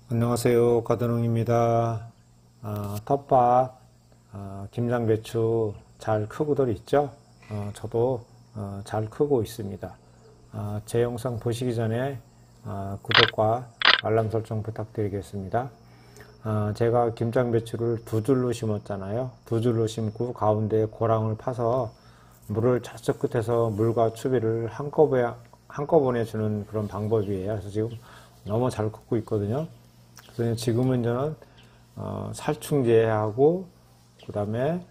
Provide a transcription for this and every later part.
안녕하세요. 가드농입니다. 텃밭, 김장배추 잘 크고들 있죠? 저도 잘 크고 있습니다. 제 영상 보시기 전에 구독과 알람 설정 부탁드리겠습니다. 제가 김장배추를 두 줄로 심었잖아요. 두 줄로 심고 가운데 고랑을 파서 물을 저쪽 끝에서 물과 추비를 한꺼번에 주는 그런 방법이에요. 그래서 지금 너무 잘 크고 있거든요. 그래서 지금은 저는 살충제하고 그 다음에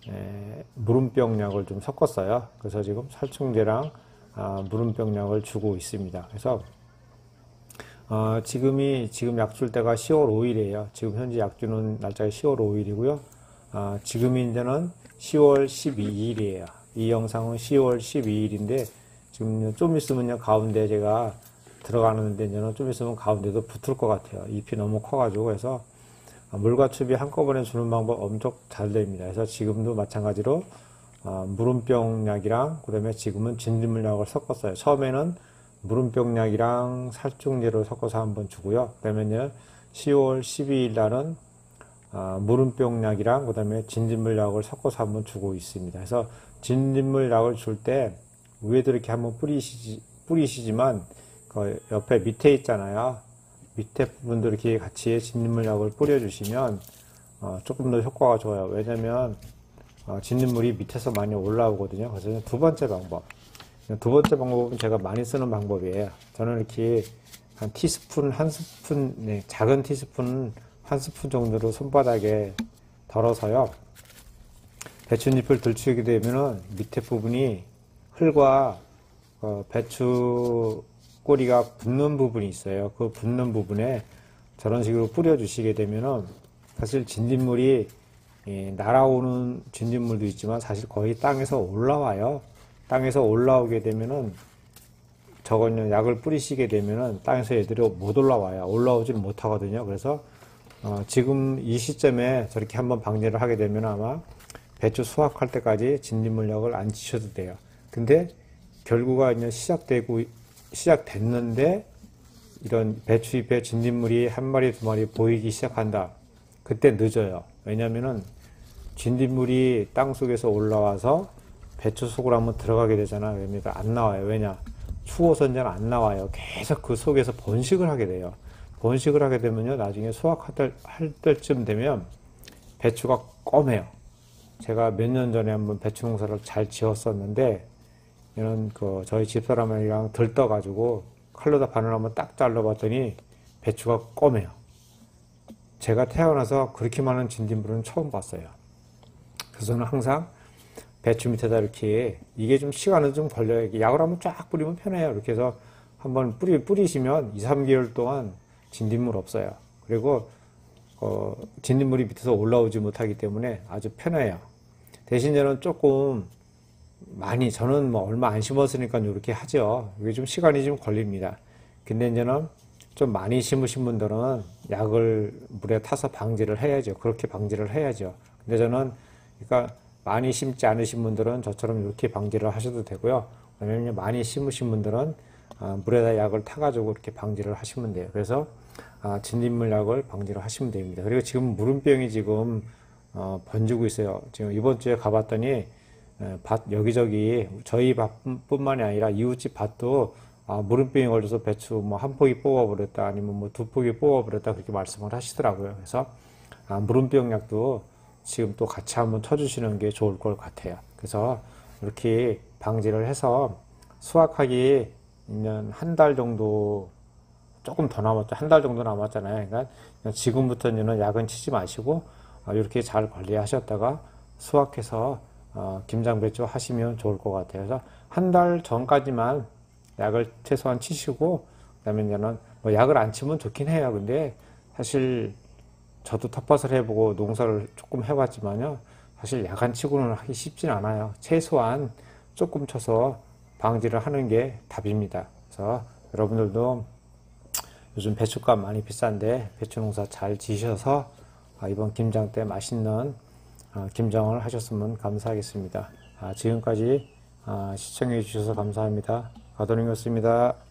무름병약을 좀 섞었어요. 그래서 지금 살충제랑 무름병약을 주고 있습니다. 그래서 지금 약 줄 때가 10월 5일이에요. 지금 현재 약 주는 날짜가 10월 5일이고요. 지금이 이제는 10월 12일이에요. 이 영상은 10월 12일인데 지금 좀 있으면요 가운데 제가 들어가는데 이제는 좀 있으면 가운데도 붙을 것 같아요. 잎이 너무 커가지고. 해서 물과 추비 한꺼번에 주는 방법 엄청 잘 됩니다. 그래서 지금도 마찬가지로 무름병약이랑 그 다음에 지금은 진딧물약을 섞었어요. 처음에는 무름병약이랑 살충제를 섞어서 한번 주고요. 그 다음에 이제 10월 12일 날은 무름병약이랑 그 다음에 진딧물약을 섞어서 한번 주고 있습니다. 그래서 진딧물약을 줄 때 위에도 이렇게 한번 뿌리시지만 그 옆에 밑에 있잖아요. 밑에 부분도 이렇게 같이 진딧물약을 뿌려주시면 조금 더 효과가 좋아요. 왜냐면 진딧물이 밑에서 많이 올라오거든요. 그래서 두 번째 방법은 제가 많이 쓰는 방법이에요. 저는 이렇게 한 티스푼 한 스푼, 작은 티스푼 한 스푼 정도로 손바닥에 덜어서요. 배춧잎을 들추게 되면은 밑에 부분이 흙과 배추 꼬리가 붙는 부분이 있어요. 그 붙는 부분에 저런 식으로 뿌려주시게 되면은 사실 진딧물이 날아오는 진딧물도 있지만 사실 거의 땅에서 올라와요. 땅에서 올라오게 되면은 저거는 약을 뿌리시게 되면은 땅에서 애들이 못 올라와요. 올라오지는 못하거든요. 그래서 지금 이 시점에 저렇게 한번 방제를 하게 되면 아마 배추 수확할 때까지 진딧물약을 안 치셔도 돼요. 근데 결구가 이제 시작됐는데 이런 배추잎에 진딧물이 한 마리 두 마리 보이기 시작한다. 그때 늦어요. 왜냐면은 진딧물이 땅 속에서 올라와서 배추 속으로 한번 들어가게 되잖아요. 그러니까 안 나와요. 왜냐? 추워서 이제 안 나와요. 계속 그 속에서 번식을 하게 돼요. 번식을 하게 되면요. 나중에 수확할 때쯤 되면 배추가 검해요. 제가 몇 년 전에 한번 배추 농사를 잘 지었었는데 이런 저희 집사람이랑 들떠가지고 칼로다 반을 한번 딱 잘라봤더니 배추가 검해요. 제가 태어나서 그렇게 많은 진딧물은 처음 봤어요. 그래서 저는 항상 배추 밑에다 이렇게 이게 좀 시간은 좀 걸려요. 약을 한번 쫙 뿌리면 편해요. 이렇게 해서 한번 뿌리시면 2, 3개월 동안 진딧물 없어요. 그리고 진딧물이 밑에서 올라오지 못하기 때문에 아주 편해요. 대신 저는 조금 저는 뭐 얼마 안 심었으니까 이렇게 하죠. 이게 좀 시간이 좀 걸립니다. 근데 이제는 좀 많이 심으신 분들은 약을 물에 타서 방지를 해야죠. 그렇게 방지를 해야죠. 근데 저는 그러니까 많이 심지 않으신 분들은 저처럼 이렇게 방지를 하셔도 되고요. 왜냐면 많이 심으신 분들은 물에다 약을 타가지고 이렇게 방지를 하시면 돼요. 그래서 진딧물 약을 방지를 하시면 됩니다. 그리고 지금 무름병이 지금 번지고 있어요. 지금 이번 주에 가봤더니 밭 여기저기 저희 밭뿐만이 아니라 이웃집 밭도 무름병이 걸려서 배추 뭐 한 포기 뽑아버렸다 아니면 뭐 두 포기 뽑아버렸다 그렇게 말씀을 하시더라고요. 그래서 무름병 약도 지금 또 같이 한번 쳐주시는 게 좋을 것 같아요. 그래서 이렇게 방지를 해서 수확하기 한 달 정도 조금 더 남았죠. 한 달 정도 남았잖아요. 그러니까 지금부터는 약은 치지 마시고 이렇게 잘 관리하셨다가 수확해서 김장배추 하시면 좋을 것 같아요. 그래서 한 달 전까지만 약을 최소한 치시고 그다음에 이제는 뭐 약을 안 치면 좋긴 해요. 근데 사실 저도 텃밭을 해보고 농사를 조금 해봤지만요. 사실 약 안 치고는 하기 쉽진 않아요. 최소한 조금 쳐서 방지를 하는 게 답입니다. 그래서 여러분들도 요즘 배추값 많이 비싼데 배추 농사 잘 지셔서 이번 김장 때 맛있는 김장을 하셨으면 감사하겠습니다. 지금까지 시청해 주셔서 감사합니다. 가도님이었습니다.